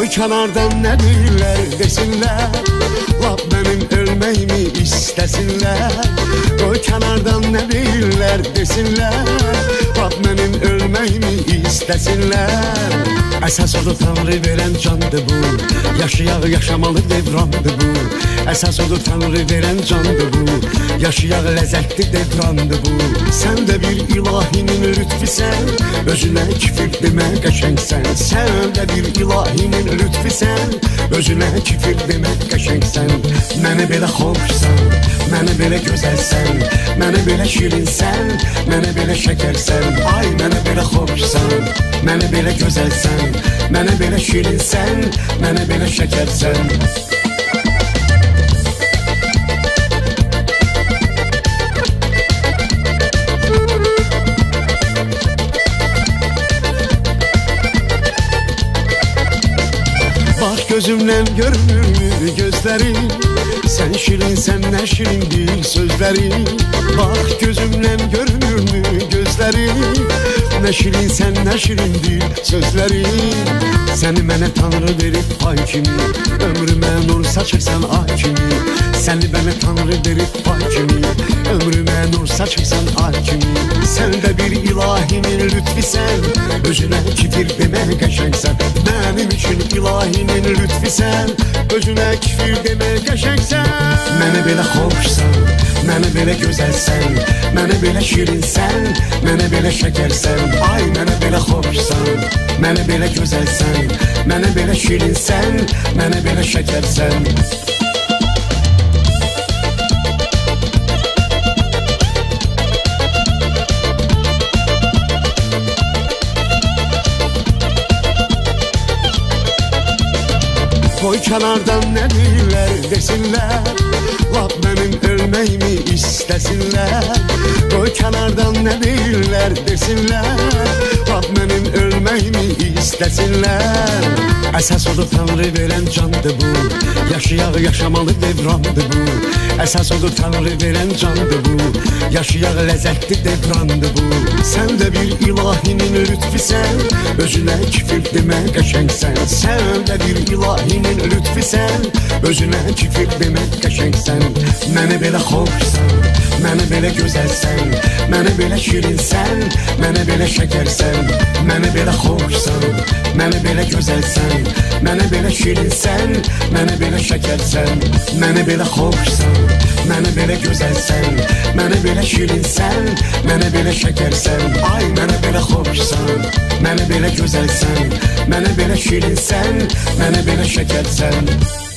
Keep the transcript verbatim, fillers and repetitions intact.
kənardan nə deyirlər desinlər, lap mənim ölməyimi istəsinlər. Qoy kənardan nə deyirlər desinlər, lap mənim ölməyimi istəsinlər. Əsas odur Tanrı verən candır bu, yaşayaq yaşamalı devrandır bu. Əsas odur Tanrı verən candır bu, yaşayaq ləzzətli devrandır bu. Sən də bir ilahinin lütfisən, özünə kifir demə qəşəngsən. Sən də bir ilahinin lütfisən, özünə kifir demə qəşəngsən. Məni belə xoşsan, məni belə gözəlsən, məni belə şirinsən, məni belə şəkərsən. Ay məni belə xoşsan, məni belə gözəlsən, məni belə şirinsən, məni belə şəkərsən. Bax gözümlə görünür gözlərin, sən şirinsən nə şirindir sözlərin. Bax gözümlə görünür gözlərin, nə şirinsən nə şirindir sözlərin. Səni mənə Tanrı verib ay kimi, ömrümə nur saçırsan ay kimi. Səni mənə Tanrı verib ay kimi, ömrümə nur saçırsan ay kimi. Sən də bir ilahinin lütfisən, özünə kifir demə qəşəngsən. Mənim üçün ilahinin lütfisən, özünə kifir demə qəşəngsən. Məni belə xoşsan, məni belə gözəlsən, məni belə şirinsən, məni belə şəkərsən. Ay məni belə xoşsan, məni belə gözəlsən, məni belə şirinsən, məni belə şəkərsən. Qoy kənardan nə deyirlər desinlər, lap mənim ölməyimi istəsinlər. Qoy kənardan nə deyirlər desinlər, lap mənim ölməyimi istəsinlər. Əsas odur Tanrı verən candır bu, yaşayaq yaşamalı devrandır bu. Əsas odur Tanrı verən candır bu, yaşayaq ləzzətli devrandır bu. Sən də bir ilahinin lütfisən, özünə kifir demə qəşəngsən. Sən də bir ilahinin lütfisən, özünə kifir demə qəşəngsən. Məni belə xoşsan, məni belə gözəlsən, məni belə şirinsən, məni belə şəkərsən. Məni belə xoşsan, məni belə gözəlsən, məni belə şirinsən, məni belə şəkərsən. Məni belə xoşsan, məni belə gözəlsən, məni belə şirinsən, məni belə şəkərsən. Ay məni belə xoşsan, məni belə gözəlsən, məni belə şirinsən, məni belə şəkərsən.